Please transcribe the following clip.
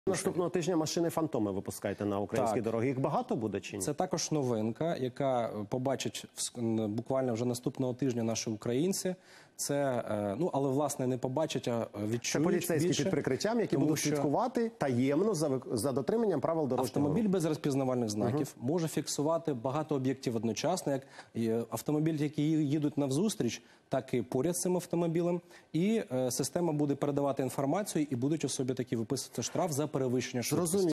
Наступного тижня машини «Фантоми» випускаєте на українські дороги. Їх багато буде чи ні? Це також новинка, яка побачать буквально вже наступного тижня наші українці. Це, але власне не побачать, а відчують. Це поліцейські більше, під прикриттям, які будуть слідкувати таємно за дотриманням правил дорожнього руху. Автомобіль без розпізнавальних знаків може фіксувати багато об'єктів одночасно, як автомобіль, які їдуть навзустріч, так і поряд з цим автомобілем. І система буде передавати інформацію, і будуть особі такі виписувати штраф за перевищення швидкості.